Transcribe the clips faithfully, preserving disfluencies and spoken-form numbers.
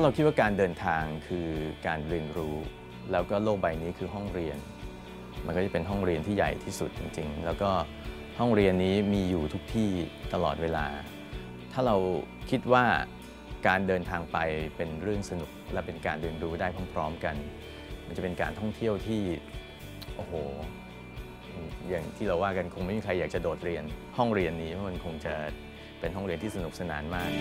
าเราคิดว่าการเดินทางคือการเรียนรู้แล้วก็โลกใบนี้คือห้องเรียนมันก็จะเป็นห้องเรียนที่ใหญ่ที่สุดจริงๆแล้วก็ห้องเรียนนี้มีอยู่ทุกที่ตลอดเวลาถ้าเราคิดว่าการเดินทางไปเป็นเรื่องสนุกและเป็นการเรียนรู้ได้พร้อมๆกันมันจะเป็นการท่องเที่ยวที่โอ้โหอย่างที่เราว่ากันคงไม่มีใครอยากจะโดดเรียนห้องเรียนนี้เพราะมันคงจะเป็นห้องเรียนที่สนุกสนานมาก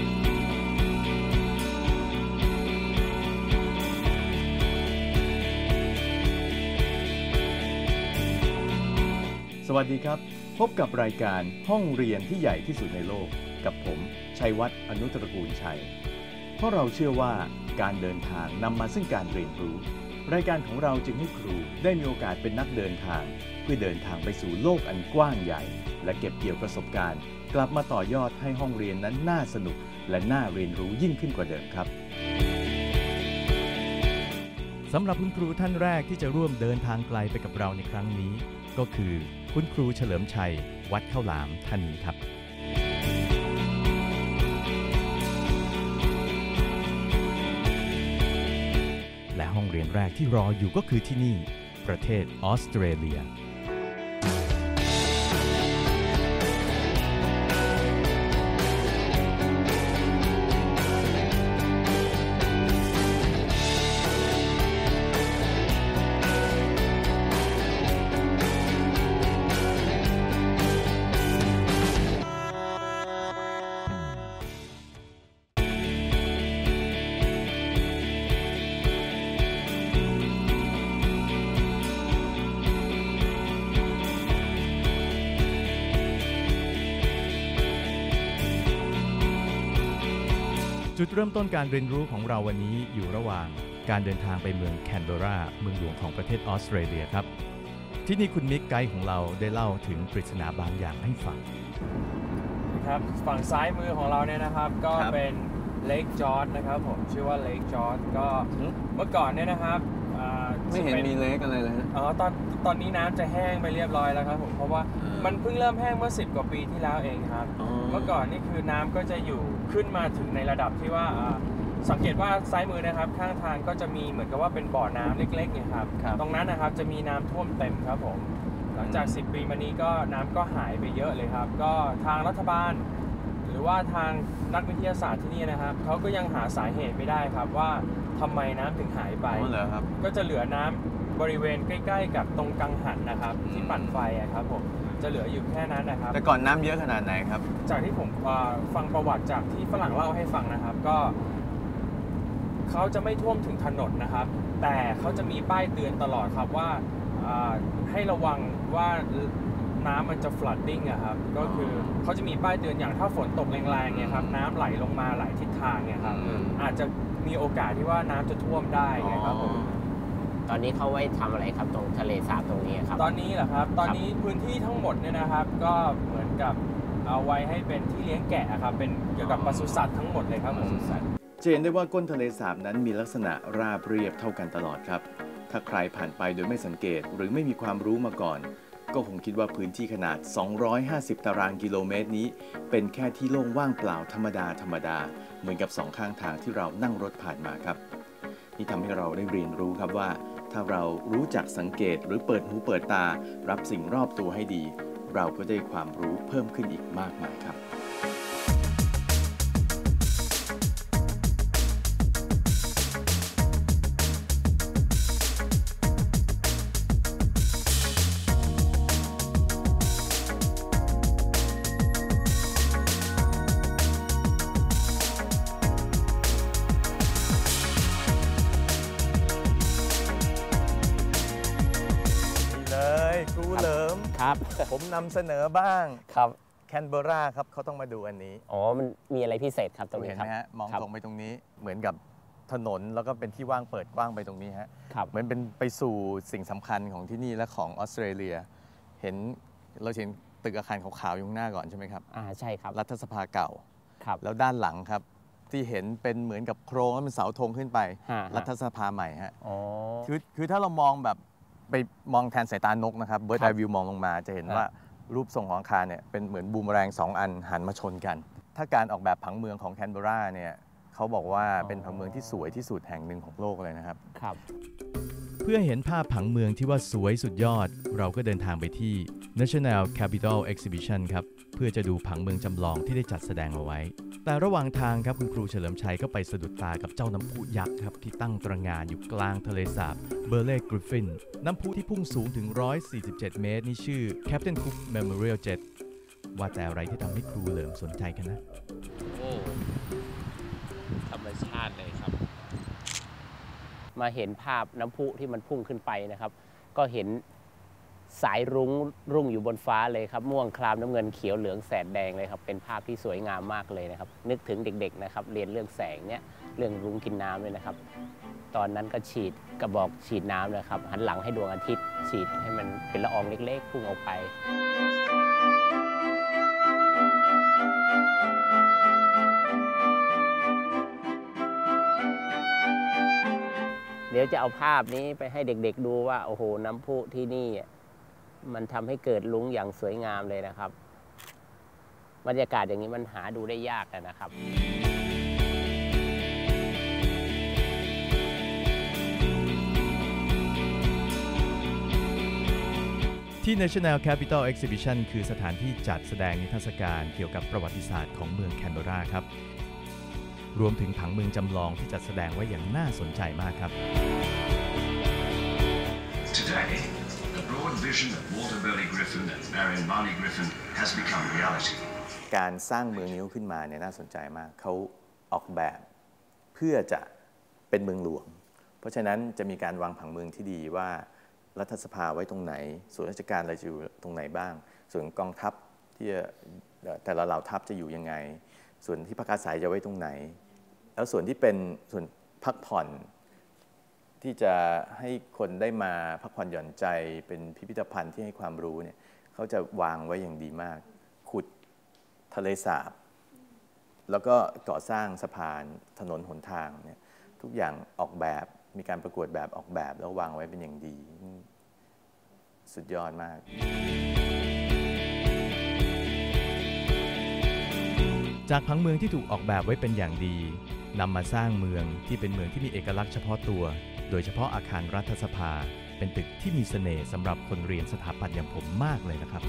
สวัสดีครับพบกับรายการห้องเรียนที่ใหญ่ที่สุดในโลกกับผมชัยวัฒน์อนุตระกูลชัยเพราะเราเชื่อว่าการเดินทางนำมาซึ่งการเรียนรู้รายการของเราจึงให้ครูได้มีโอกาสเป็นนักเดินทางเพื่อเดินทางไปสู่โลกอันกว้างใหญ่และเก็บเกี่ยวประสบการณ์กลับมาต่อยอดให้ห้องเรียนนั้นน่าสนุกและน่าเรียนรู้ยิ่งขึ้นกว่าเดิมครับสำหรับคุณครูท่านแรกที่จะร่วมเดินทางไกลไปกับเราในครั้งนี้ก็คือคุณครูเฉลิมชัยวัดข้าวหลามท่านนี้ครับและห้องเรียนแรกที่รออยู่ก็คือที่นี่ประเทศออสเตรเลียจุดเริ่มต้นการเรียนรู้ของเราวันนี้อยู่ระหว่างการเดินทางไปเมืองแคนเบอร์ราเมืองหลวงของประเทศออสเตรเลียครับที่นี่คุณมิกไกด์ของเราได้เล่าถึงปริศนาบางอย่างให้ฟังครับฝั่งซ้ายมือของเราเนี่ยนะครับก็เป็นเลคจอร์จนะครับผมชื่อว่าเลคจอร์จก็เมื่อก่อนเนี่ยนะครับไม่เห็นมีเลคอะไรเลยอ๋อตอนตอนนี้น้ำจะแห้งไปเรียบร้อยแล้วครับผมเพราะว่ามันเพิ่งเริ่มแห้งเมื่อสิบกว่าปีที่แล้วเองครับเมื่อก่อนนี่คือน้ำก็จะอยู่ขึ้นมาถึงในระดับที่ว่าสังเกตว่าซ้ายมือนะครับข้างทางก็จะมีเหมือนกับว่าเป็นบ่อน้ำเล็กๆเนี่ยครับตรงนั้นนะครับจะมีน้ำท่วมเต็มครับผมหลังจากสิบปีมานี้ก็น้ำก็หายไปเยอะเลยครับก็ทางรัฐบาลหรือว่าทางนักวิทยาศาสตร์ที่นี่นะครับเขาก็ยังหาสาเหตุไม่ได้ครับว่าทำไมน้ำถึงหายไปก็จะเหลือน้ำบริเวณใกล้ๆกับตรงกังหันนะครับที่ปั่นไฟครับผมจะเหลืออยู่แค่นั้นนะครับแต่ก่อนน้ำเยอะขนาดไหนครับจากที่ผมฟังประวัติจากที่ฝรั่งเล่าให้ฟังนะครับก็เขาจะไม่ท่วมถึงถนนนะครับแต่เขาจะมีป้ายเตือนตลอดครับว่าให้ระวังว่าน้ำมันจะ flooding อะครับก็คือเขาจะมีป้ายเตือนอย่างถ้าฝนตกแรงๆเนี่ยครับน้ำไหลลงมาหลายทิศทางเนี่ยครับอาจจะมีโอกาสที่ว่าน้ำจะท่วมได้ครับผมตอนนี้เขาไว้ทำอะไรครับตรงทะเลสาบตรงนี้ครับตอนนี้เหรอครับตอนนี้พื้นที่ทั้งหมดเนี่ยนะครับก็เหมือนกับเอาไว้ให้เป็นที่เลี้ยงแกะครับเป็นเกี่ยวกับปศุสัตว์ทั้งหมดเลยครับผมจะเห็นได้ว่าก้นทะเลสาบนั้นมีลักษณะราบเรียบเท่ากันตลอดครับถ้าใครผ่านไปโดยไม่สังเกตหรือไม่มีความรู้มาก่อนก็คงคิดว่าพื้นที่ขนาดสองร้อยห้าสิบตารางกิโลเมตรนี้เป็นแค่ที่โล่งว่างเปล่าธรรมดาธรรมดาเหมือนกับสองข้างทางที่เรานั่งรถผ่านมาครับนี่ทำให้เราได้เรียนรู้ครับว่าถ้าเรารู้จักสังเกตหรือเปิดหูเปิดตารับสิ่งรอบตัวให้ดีเราก็ได้ความรู้เพิ่มขึ้นอีกมากมายครับครูเหลิมครับผมนำเสนอบ้างครับแคนเบอร์ราครับเขาต้องมาดูอันนี้อ๋อมันมีอะไรพิเศษครับตรงนี้เห็นไหมฮะมองตรงไปตรงนี้เหมือนกับถนนแล้วก็เป็นที่ว่างเปิดกว้างไปตรงนี้ฮะเหมือนเป็นไปสู่สิ่งสำคัญของที่นี่และของออสเตรเลียเห็นเราเห็นตึกอาคารขาวๆอยู่ข้างหน้าก่อนใช่ไหมครับอ่าใช่ครับรัฐสภาเก่าครับแล้วด้านหลังครับที่เห็นเป็นเหมือนกับโครงแล้วเป็นเสาธงขึ้นไปรัฐสภาใหม่ฮะอ๋อคือคือถ้าเรามองแบบไปมองแทนสายตานกนะครับเบิร์ดไอวิวมองลงมาจะเห็นว่ารูปทรงของอาคารเนี่ยเป็นเหมือนบูมแมลงสองอันหันมาชนกันถ้าการออกแบบผังเมืองของแคนเบอร์ราเนี่ยเขาบอกว่าเป็นผังเมืองที่สวยที่สุดแห่งหนึ่งของโลกเลยนะครับครับเพื่อเห็นภาพผังเมืองที่ว่าสวยสุดยอดเราก็เดินทางไปที่ National Capital Exhibition ครับเพื่อจะดูผังเมืองจำลองที่ได้จัดแสดงเอาไว้แต่ระหว่างทางครับคุณครูเฉลิมชัยก็ไปสะดุดตากับเจ้าน้ำพุยักษ์ครับที่ตั้งตระหง่านอยู่กลางทะเลสาบเบอร์เล่กริฟฟินน้ำพุที่พุ่งสูงถึงหนึ่งร้อยสี่สิบเจ็ดเมตรนี่ชื่อ Captain Cook Memorial Jet ว่าแต่อะไรที่ทำให้ครูเหลิมสนใจกันนะโอ้ธรรมชาติเลยครับมาเห็นภาพน้ำพุที่มันพุ่งขึ้นไปนะครับก็เห็นสายรุ้งรุ่งอยู่บนฟ้าเลยครับม่วงครามน้ำเงินเขียวเหลืองแสดแดงเลยครับเป็นภาพที่สวยงามมากเลยนะครับนึกถึงเด็กๆนะครับเรียนเรื่องแสงเนี่ยเรื่องรุ้งกินน้ำเลยนะครับตอนนั้นก็ฉีดกระบอกฉีดน้ำนะครับหันหลังให้ดวงอาทิตย์ฉีดให้มันเป็นละอองเล็กๆพุ่งออกไปเดี๋ยวจะเอาภาพนี้ไปให้เด็กๆดูว่าโอ้โหน้ำพุที่นี่มันทำให้เกิดรุ้งอย่างสวยงามเลยนะครับบรรยากาศอย่างนี้มันหาดูได้ยากนะครับที่ National Capital Exhibition คือสถานที่จัดแสดงนิทรรศการเกี่ยวกับประวัติศาสตร์ของเมืองแคนเบอราครับรวมถึงผังเมืองจำลองที่จัดแสดงไว้อย่างน่าสนใจมากครับ Today, the broad vision of Walter Burley Griffin and Marion Barney Griffin has become reality. การสร้างเมืองนี้ขึ้นมาเนี่ยน่าสนใจมากเขาออกแบบเพื่อจะเป็นเมืองหลวงเพราะฉะนั้นจะมีการวางผังเมืองที่ดีว่ารัฐสภาไว้ตรงไหนส่วนราชการอะไรจะอยู่ตรงไหนบ้างส่วนกองทัพที่แต่ละเหล่าทัพจะอยู่ยังไงส่วนที่พักอาศัยจะไว้ตรงไหนแล้วส่วนที่เป็นส่วนพักผ่อนที่จะให้คนได้มาพักผ่อนหย่อนใจเป็นพิพิธภัณฑ์ที่ให้ความรู้เนี่ยเขาจะวางไว้อย่างดีมากขุดทะเลสาบแล้วก็ก่อสร้างสะพานถนนหนทางเนี่ยทุกอย่างออกแบบมีการประกวดแบบออกแบบแล้ววางไว้เป็นอย่างดีสุดยอดมากจากผังเมืองที่ถูกออกแบบไว้เป็นอย่างดีนำมาสร้างเมืองที่เป็นเมืองที่มีเอกลักษณ์เฉพาะตัวโดยเฉพาะอาคารรัฐสภาเป็นตึกที่มีเสน่ห์สำหรับคนเรียนสถาปัตย์อย่างผมมากเลยนะครับ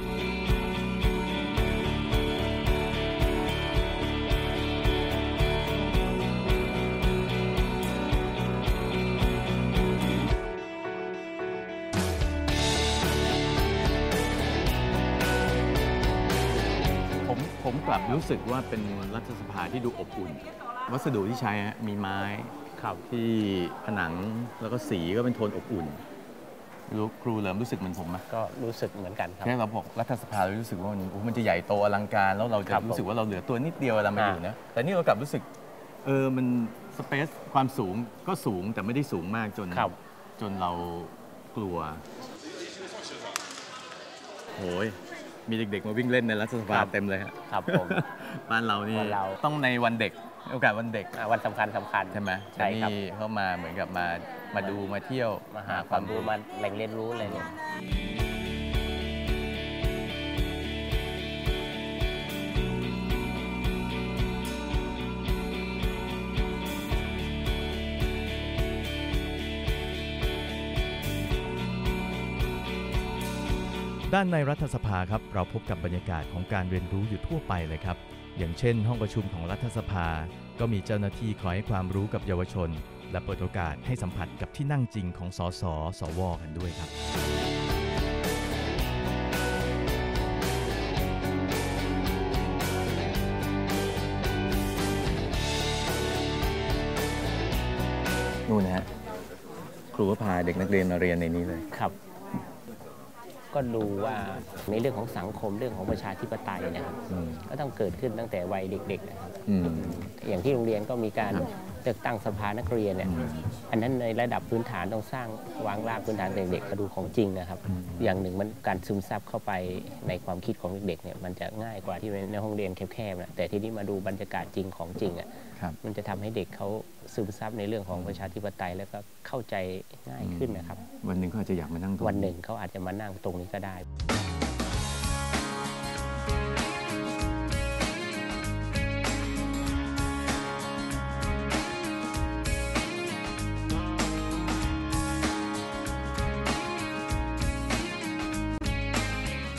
ผมผมกลับรู้สึกว่าเป็นรัฐสภาที่ดูอบอุ่นวัสดุที่ใช้มีไม้ที่ผนังแล้วก็สีก็เป็นโทนอบอุ่นรู้ครูเหลิมรู้สึกเหมือนผมไหมก็รู้สึกเหมือนกันครับแค่เราบอกรัฐสภาเรารู้สึกว่ามันมันจะใหญ่โตอลังการแล้วเราจะรู้สึกว่าเราเหลือตัวนิดเดียวเวลามาอยู่นะแต่นี่เรากลับรู้สึกเออมันสเปซความสูงก็สูงแต่ไม่ได้สูงมากจนจนเรากลัวโอ้ยมีเด็กๆมาวิ่งเล่นในรัฐสภาเต็มเลยครับผมบ้านเรานี่ต้องในวันเด็กโอกาสวันเด็กวันสำคัญสำคัญใช่ไหมใช่ครับเข้ามาเหมือนกับมามาดูมาเที่ยวมาหาความรู้มาแหล่งเรียนรู้อะไรเนี่ยด้านในรัฐสภาครับเราพบกับบรรยากาศของการเรียนรู้อยู่ทั่วไปเลยครับอย่างเช่นห้องประชุมของรัฐสภาก็มีเจ้าหน้าที่คอยให้ความรู้กับเยาวชนและเปิดโอกาสให้สัมผัสกับที่นั่งจริงของสสสวกันด้วยครับนู่นนะฮะครูก็พาเด็กนักเรียนมาเรียนในนี้เลยครับก็ดูว่าในเรื่องของสังคมเรื่องของประชาธิปไตยนะครับก็ต้องเกิดขึ้นตั้งแต่วัยเด็กๆนะครับอย่างที่โรงเรียนก็มีการเลือกตั้งสภานักเรียนเนี่ยอันนั้นในระดับพื้นฐานต้องสร้างวางรากพื้นฐานเด็กๆมาดูของจริงนะครับอย่างหนึ่งมันการซึมซับเข้าไปในความคิดของเด็กๆเนี่ยมันจะง่ายกว่าที่ในห้องเรียนแคบๆนะแต่ที่นี้มาดูบรรยากาศจริงของจริงอ่ะมันจะทำให้เด็กเขาซึมซับในเรื่องของประชาธิปไตยแล้วก็เข้าใจง่ายขึ้นนะครับวันหนึ่งเขาอาจจะอยากมานั่งตรงวันหนึ่งเขาอาจจะมานั่งตรงนี้ก็ได้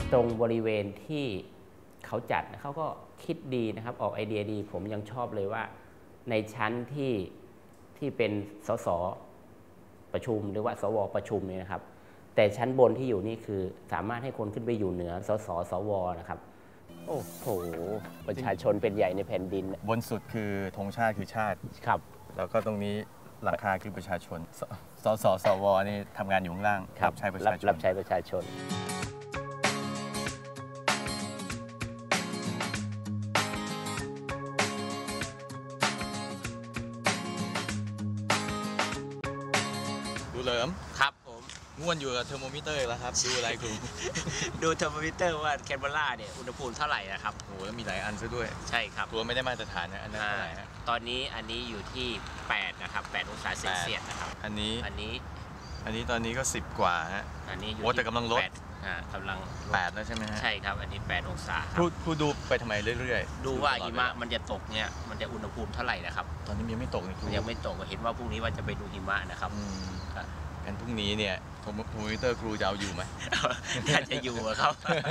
ตรงบริเวณที่เขาจัดเขาก็คิดดีนะครับออกไอเดียดีผมยังชอบเลยว่าในชั้นที่ที่เป็นสสประชุมหรือว่าสวประชุมเนี่ยนะครับแต่ชั้นบนที่อยู่นี่คือสามารถให้คนขึ้นไปอยู่เหนือสสสวนะครับโอ้โหประชาชนเป็นใหญ่ในแผ่นดินบนสุดคือธงชาติคือชาติครับแล้วก็ตรงนี้หลังคาคือประชาชนสสสวนี่ทำงานอยู่ข้างล่างรับใช้ประชาชนรับใช้ประชาชนเหลิมครับผมง่วนอยู่กับเทอร์โมมิเตอร์แล้วครับดูอะไรครูดูเทอร์โมมิเตอร์ว่าแคนเบอร่าเนี่ยอุณหภูมิเท่าไหร่นะครับโอ้โหแล้วมีหลายอันซะด้วยใช่ครับตัวไม่ได้มาตรฐานนะอันนั้นเท่าไหร่ฮะตอนนี้อันนี้อยู่ที่แปดนะครับแปดองศาเซลเซียสนะครับอันนี้อันนี้อันนี้ตอนนี้ก็สิบกว่าฮะอันนี้อยู่โอ้แต่กำลังลดอ่ากำลังแปดแล้วใช่ไหมฮะใช่ครับอันนี้แปดองศาครูครูดูไปทำไมเรื่อยๆดูว่าหิมะมันจะตกเนี่ยมันจะอุณหภูมิเท่าไหร่นะครับตอนนี้ยังไม่ตกเลยครูยังไม่ตกเห็นว่าพรุ่งนี้ว่าจะไปดูหิมะนะครับงั้นพรุ่งนี้เนี่ยโทรมิเตอร์ครูจะเอาอยู่ไหมน่าจะอยู่ครับ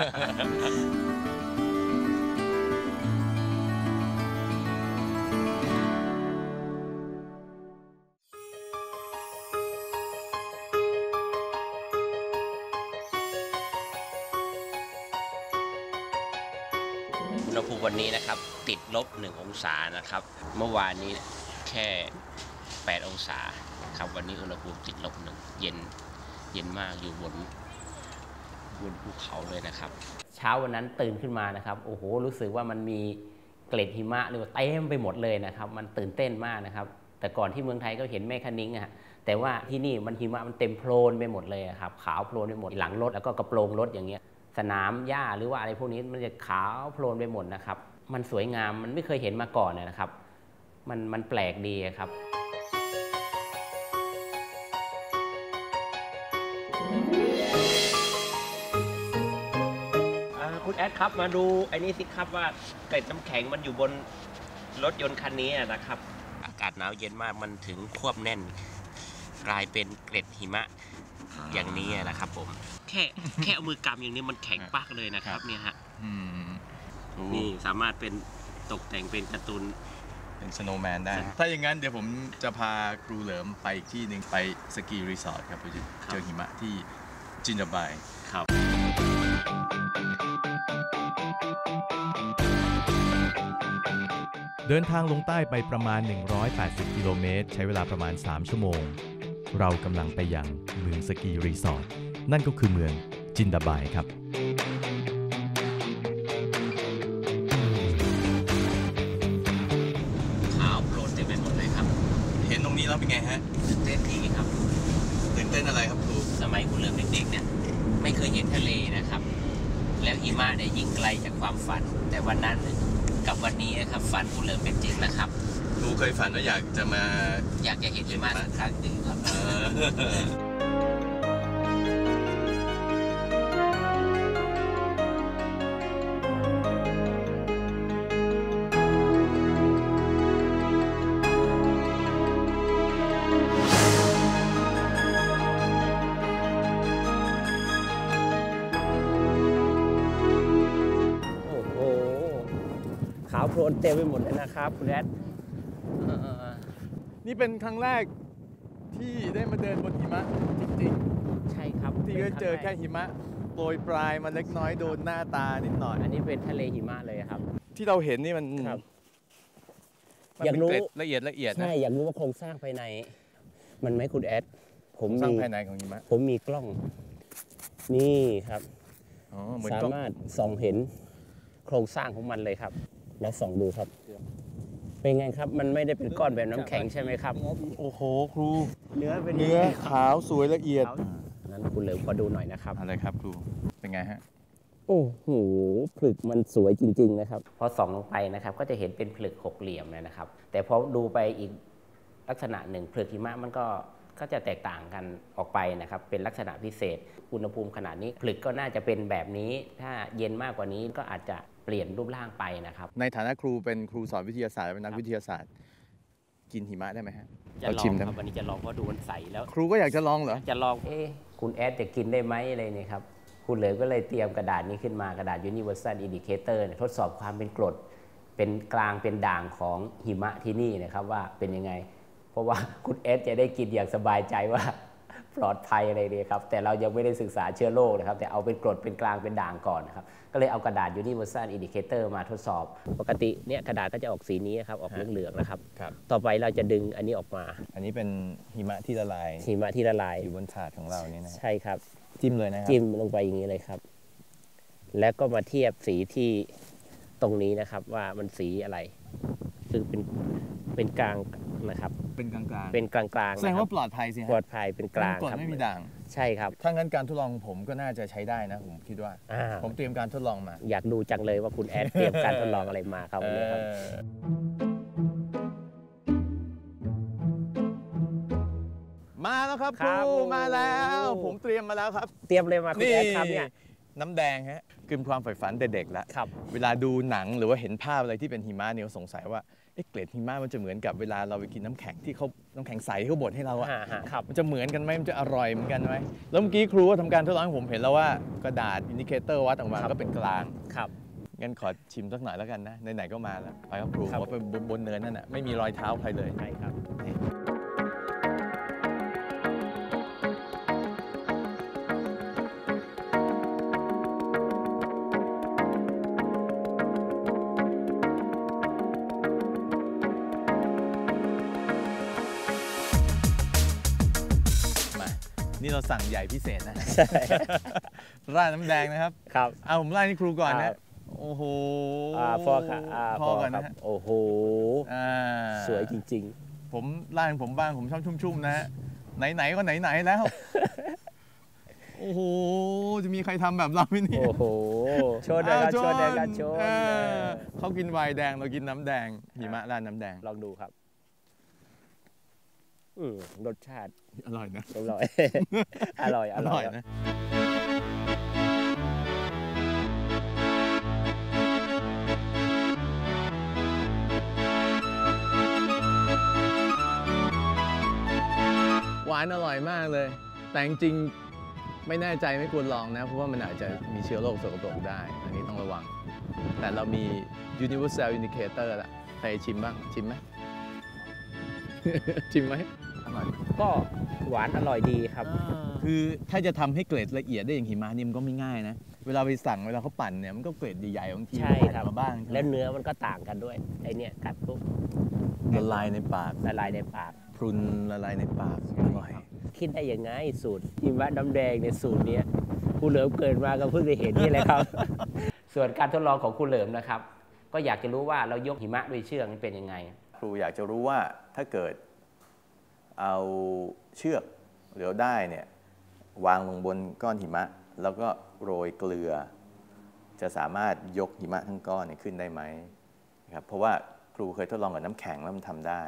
อุณหภูมิวันนี้นะครับติดลบหนึ่งองศานะครับเมื่อวานนี้แค่แปดองศาครับวันนี้อุณหภูมิติดลบหนึ่งเย็นเย็นมากอยู่บนบนภูเขาเลยนะครับเช้าวันนั้นตื่นขึ้นมานะครับโอ้โหรู้สึกว่ามันมีเกล็ดหิมะหรือว่าเต็มไปหมดเลยนะครับมันตื่นเต้นมากนะครับแต่ก่อนที่เมืองไทยก็เห็นแม่คะนิ้งอะแต่ว่าที่นี่มันหิมะมันเต็มโพลนไปหมดเลยครับขาวโพลนไปหมดหลังรถแล้วก็กระโปรงรถอย่างเงี้ยสนามหญ้าหรือว่าอะไรพวกนี้มันจะขาวโพลนไปหมดนะครับมันสวยงามมันไม่เคยเห็นมาก่อนนะครับมันมันแปลกดีครับคุณแอดครับมาดูไอ้นี่สิครับว่าเกล็ดน้ำแข็งมันอยู่บนรถยนต์คันนี้นะครับอากาศหนาวเย็นมากมันถึงควบแน่นกลายเป็นเกล็ดหิมะอย่างนี้นะครับผมแค่แค่เอามือกำอย่างนี้มันแข็งปักเลยนะครับเนี่ยฮะนี่สามารถเป็นตกแต่งเป็นการ์ตูนเป็นสโนว์แมนได้ถ้าอย่างนั้นเดี๋ยวผมจะพาครูเหลิมไปอีกที่หนึ่งไปสกีรีสอร์ทครับไปเจอหิมะที่จินดาบายครับเดินทางลงใต้ไปประมาณหนึ่งร้อยแปดสิบกิโลเมตรใช้เวลาประมาณสามชั่วโมงเรากำลังไปยังเมืองสกีรีสอร์ทนั่นก็คือเมืองจินดาบายครับขาวโพลนเต็มไปหมดเลยครับเห็นตรงนี้แล้วเป็นไงฮะตื่นเต้นดีครับตื่นเต้นอะไรครับครูสมัยคุณเหลิมเด็กๆเนี่ยไม่เคยเห็นทะเลนะครับแล้วหิมะเนี่ยยิ่งไกลจากความฝันแต่วันนั้นกับวันนี้นะครับฝันคุณเหลิมเป็นจริงนะครับครูเคยฝันว่าอยากจะมาอยากจะเห็นหิมะสักครั้งหนึ่งครับขาวโพลนเต็มไปหมดเลยนะครับคุณแอดนี่เป็นครั้งแรกที่ได้มาเดินบนหิมะจริงๆใช่ครับที่ก็เจอแค่หิมะโปรยปลายมาเล็กน้อยโดนหน้าตานิดหน่อยอันนี้เป็นทะเลหิมะเลยครับที่เราเห็นนี่มันอยากรู้ละเอียดละเอียดใช่อยากรู้ว่าโครงสร้างภายในมันไหมคุณแอดผมสร้างภายในของหิมะผมมีกล้องนี่ครับสามารถส่องเห็นโครงสร้างของมันเลยครับแล้วส่องดูครับเป็นไงครับมันไม่ได้เป็นก้อนแบบน้ำแข็งใช่ไหมครับโอ้โหครูเนื้อเป็นเนื้อขาวสวยละเอียดนั้นคุณเหลิมขอดูหน่อยนะครับอะไรครับครูเป็นไงฮะโอ้โหผลึกมันสวยจริงๆนะครับพอส่องลงไปนะครับก็จะเห็นเป็นผลึกหกเหลี่ยมเลยนะครับแต่พอดูไปอีกลักษณะหนึ่งผลึกหิมะมันก็ก็จะแตกต่างกันออกไปนะครับเป็นลักษณะพิเศษอุณหภูมิขนาดนี้ผลึกก็น่าจะเป็นแบบนี้ถ้าเย็นมากกว่านี้ก็อาจจะเปลี่ยนรูปร่างไปนะครับในฐานะครูเป็นครูสอนวิทยาศาสตร์เป็นนักวิทยาศาสตร์กินหิมะได้ไหมฮะจะลองครับวันนี้จะลองเพราะดูมันใสแล้วครูก็อยากจะลองเหรอจะลองเอ๊ะคุณแอดจะกินได้ไหมอะไรนี่ครับคุณเหลิมก็เลยเตรียมกระดาษนี้ขึ้นมากระดาษ Universal Indicator ทดสอบความเป็นกรดเป็นกลางเป็นด่างของหิมะที่นี่นะครับว่าเป็นยังไงเพราะว่าคุณเอสจะได้กินอย่างสบายใจว่าปลอดภัยอะไรเลยครับแต่เรายังไม่ได้ศึกษาเชื้อโรคนะครับแต่เอาเป็นกรดเป็นกลางเป็นด่างก่อนนะครับก็เลยเอากระดาษ Universal Indicator มาทดสอบปกติเนี่ยกระดาษก็จะออกสีนี้ครับออกเหลืองๆนะครับต่อไปเราจะดึงอันนี้ออกมาอันนี้เป็นหิมะที่ละลายหิมะที่ละลายอยู่บนถาดของเรานี่นะใช่ครับจิ้มเลยนะครับจิ้มลงไปอย่างนี้เลยครับแล้วก็มาเทียบสีที่ตรงนี้นะครับว่ามันสีอะไรซึ่งเป็นเป็นกลางนะครับเป็นกลางๆเป็นกลางๆแสดงว่าปลอดภัยสิปลอดภัยเป็นกลางครับไม่มีด่างใช่ครับถ้างั้นการทดลองผมก็น่าจะใช้ได้นะผมคิดว่าผมเตรียมการทดลองมาอยากดูจังเลยว่าคุณแอดเตรียมการทดลองอะไรมาครับวันนี้ครับมาแล้วครับครูมาแล้วผมเตรียมมาแล้วครับเตรียมเลยมาคุณแอดครับเนี่ยน้ำแดงฮะคือความใฝ่ฝันเด็กๆแล้วเวลาดูหนังหรือว่าเห็นภาพอะไรที่เป็นหิมะเนี่ยสงสัยว่าเกล็ดหิมะมันจะเหมือนกับเวลาเราไปกินน้ำแข็งที่เขาน้ำแข็งใสที่เขาบดให้เราอะมันจะเหมือนกันไหมมันจะอร่อยเหมือนกันไหมแล้วเมื่อกี้ครูก็ทำการทดลองให้ผมเห็นแล้วว่ากระดาษอินดิเคเตอร์วัดออกมาก็เป็นกลางครับงั้นขอชิมสักหน่อยแล้วกันนะไหนๆก็มาแล้วไปครับครูว่าเป็นบนเนินนั่นน่ะไม่มีรอยเท้าใครเลยใช่ครับนี่เราสั่งใหญ่พิเศษนะราดน้ำแดงนะครับครับเอาผมราดให้ครูก่อนนะโอ้โหพอค่ะพอก่อนนะโอ้โหสวยจริงๆผมราดผมบ้างผมชอบชุ่มๆนะฮะไหนๆก็ไหนๆแล้วโอ้โหจะมีใครทำแบบเราไหมเนี่ยโอ้โหโชว์เลยครับโชว์เลยครับโชว์เขากินไวน์แดงเรากินน้ำแดงหิมะราดน้ำแดงลองดูครับอืมรสชาติอร่อยนะอร่อยอร่อยอร่อยนะหวานอร่อยมากเลยแต่จริงไม่แน่ใจไม่ควรลองนะเพราะว่ามันอาจจะมีเชื้อโรคสกปรกได้อันนี้ต้องระวังแต่เรามี Universal Indicator ละใครชิมบ้างชิมไหมชิมไหมก็หวานอร่อยดีครับคือถ้าจะทำให้เกล็ดละเอียดได้อย่างหิมะนี่มันก็ไม่ง่ายนะเวลาไปสั่งเวลาเขาปั่นเนี่ยมันก็เกล็ดใหญ่ๆบางทีใช่ครับมาบ้างแล้วเนื้อมันก็ต่างกันด้วยไอเนี่ยกัดปุ๊บละลายในปากละลายในปากพรุนละลายในปากอร่อยคิดได้ยังไงสูตรหิมะน้ำแดงในสูตรนี้คุณเหลิมเกิดมาก็เพิ่งได้เห็นนี่แหละครับส่วนการทดลองของคุณเหลิมนะครับก็อยากจะรู้ว่าเรายกหิมะด้วยเชือกนี่เป็นยังไงครูอยากจะรู้ว่าถ้าเกิดเอาเชือกหรือได้เนี่ยวางลงบนก้อนหิมะแล้วก็โรยเกลือจะสามารถยกหิมะทั้งก้อนเนี่ยขึ้นได้ไหมครับเพราะว่าครูเคยทดลองกับน้ำแข็งแล้วมันทำได้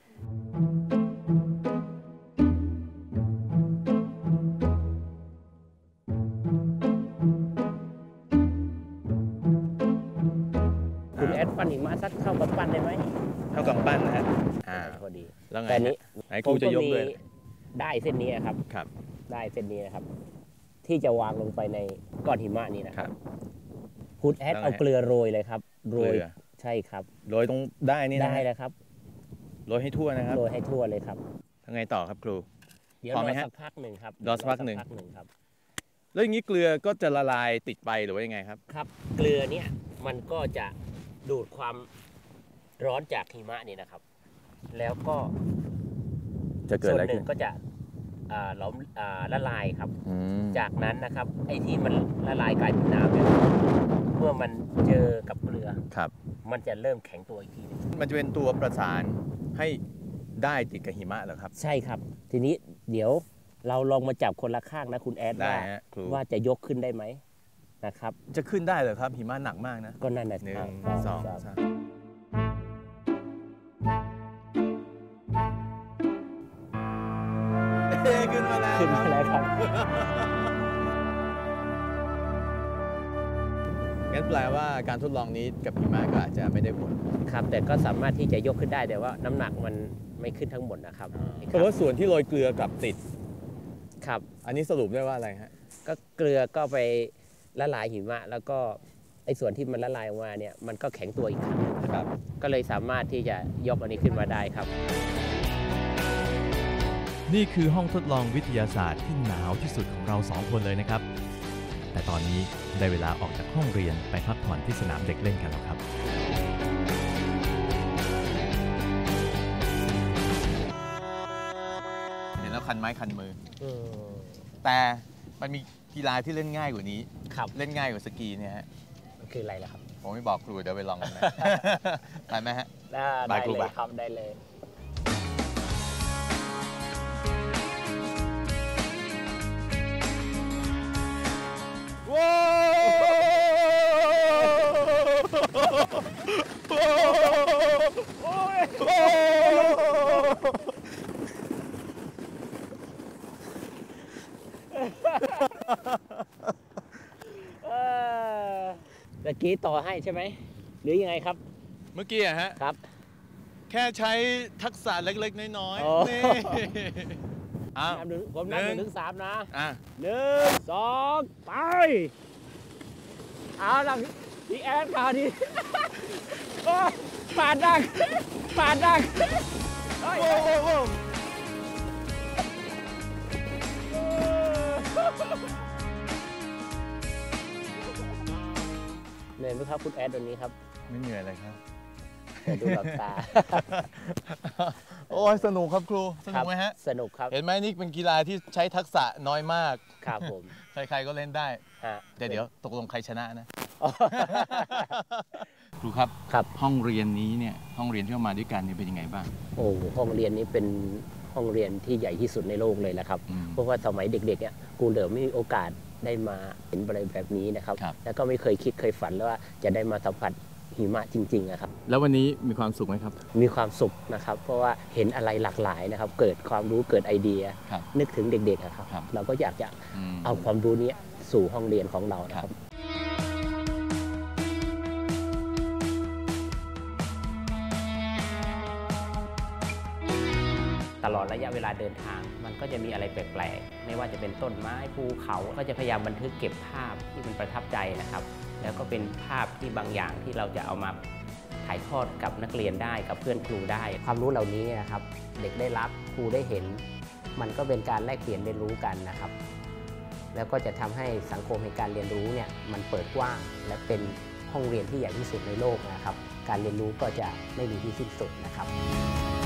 คุณแอดปั้นหิมะสักเท่ากับปั้นได้ไหมเท่ากับปั้นนะฮะอ่าพอดีแล้วไงแต่นี้ไหนครูจะยกเลยได้เส้นนี้ครับครับได้เส้นนี้นะครับที่จะวางลงไปในก้อนหิมะนี้นะครับคุณแอดเอาเกลือโรยเลยครับโรยใช่ครับโรยตรงได้นี่นะได้แล้วครับโรยให้ทั่วนะครับโรยให้ทั่วเลยครับทำไงต่อครับครูเดี๋ยวรอสักพักหนึ่งครับรอสักพักหนึ่งครับแล้วอย่างนี้เกลือก็จะละลายติดไปหรือว่ายังไงครับครับเกลือเนี่ยมันก็จะดูดความร้อนจากหิมะนี่นะครับแล้วก็จะเกิดอะไรขึ้นก็จะล้อมละลายครับจากนั้นนะครับไอ้ที่มันละลายกลายเป็นน้ำเนี่ยเมื่อมันเจอกับเกลือครับมันจะเริ่มแข็งตัวอีกทีนึงมันจะเป็นตัวประสานให้ได้ติดกับหิมะเหรอครับใช่ครับทีนี้เดี๋ยวเราลองมาจับคนละข้างนะคุณแอดว่าว่าจะยกขึ้นได้ไหมนะครับจะขึ้นได้เหรอครับหิมะหนักมากนะก็นั่นแหละหนึ่งสองสามขึ้นมาแล้วขึ้นมาแล้วครับงั้นแปลว่าการทดลองนี้กับหิมะก็อาจจะไม่ได้ผลครับแต่ก็สามารถที่จะยกขึ้นได้แต่ว่าน้ำหนักมันไม่ขึ้นทั้งหมดนะครับเพราะว่าส่วนที่โรยเกลือกลับติดครับอันนี้สรุปได้ว่าอะไรฮะก็เกลือก็ไปละลายหิมะแล้วก็ไอ้ส่วนที่มันละลายออกมาเนี่ยมันก็แข็งตัวอีกครั้งครับก็เลยสามารถที่จะยกอันนี้ขึ้นมาได้ครับนี่คือห้องทดลองวิทยาศาสตร์ที่หนาวที่สุดของเราสองคนเลยนะครับแต่ตอนนี้ได้เวลาออกจากห้องเรียนไปพักผ่อนที่สนามเด็กเล่นกันแล้วครับเห็นแล้วคันไม้คันมือแต่มันมีกีฬาที่เล่นง่ายกว่านี้เล่นง่ายกว่าสกีเนี่ยฮะคืออะไรล่ะครับผมไม่บอกครูเดี๋ยวไปลองกันนะไปไหมฮะได้เลยครับได้เลยว้ตะกี้ต่อให้ใช่ไหมหรือยังไงครับเมื่อกี้อะฮะครับแค่ใช้ทักษะเล็กๆน้อยๆนี่ผมนับหนึ่งถึงสามนะอ่ะหนึ่งสองไปเอาล่ะพี่แอนมาดิโอ้ปาดดังปาดดังโอ้โหเหนื่อยไหมครับคุณแอดวันนี้ครับไม่เหนื่อยเลยครับดูหลับตาโอ้ยสนุกครับครูสนุกไหมฮะสนุกครับเห็นไหมนี่เป็นกีฬาที่ใช้ทักษะน้อยมากครับผมใครๆก็เล่นได้แต่เดี๋ยวตกลงใครชนะนะครูครับครับห้องเรียนนี้เนี่ยห้องเรียนที่มาด้วยกันนี่เป็นยังไงบ้างโอ้ห้องเรียนนี้เป็นห้องเรียนที่ใหญ่ที่สุดในโลกเลยแหละครับเพราะว่าสมัยเด็กๆเนี่ยกูเหลิมไม่มีโอกาสได้มาเห็นอะไรแบบนี้นะครับแล้วก็ไม่เคยคิดเคยฝันว่าจะได้มาสัมผัสหิมะจริงๆนะครับแล้ววันนี้มีความสุขไหมครับมีความสุขนะครับเพราะว่าเห็นอะไรหลากหลายนะครับเกิดความรู้เกิดไอเดียนึกถึงเด็กๆครับเราก็อยากจะเอาความรู้นี้สู่ห้องเรียนของเรานะครับตลอดระยะเวลาเดินทางมันก็จะมีอะไรแปลกๆไม่ว่าจะเป็นต้นไม้ภูเขาก็จะพยายามบันทึกเก็บภาพที่มันประทับใจนะครับแล้วก็เป็นภาพที่บางอย่างที่เราจะเอามาถ่ายทอดกับนักเรียนได้กับเพื่อนครูได้ความรู้เหล่านี้นะครับเด็กได้รับครูได้เห็นมันก็เป็นการแลกเปลี่ยนเรียนรู้กันนะครับแล้วก็จะทำให้สังคมแห่งการเรียนรู้เนี่ยมันเปิดกว้างและเป็นห้องเรียนที่ใหญ่ที่สุดในโลกนะครับการเรียนรู้ก็จะไม่มีที่สิ้นสุดนะครับ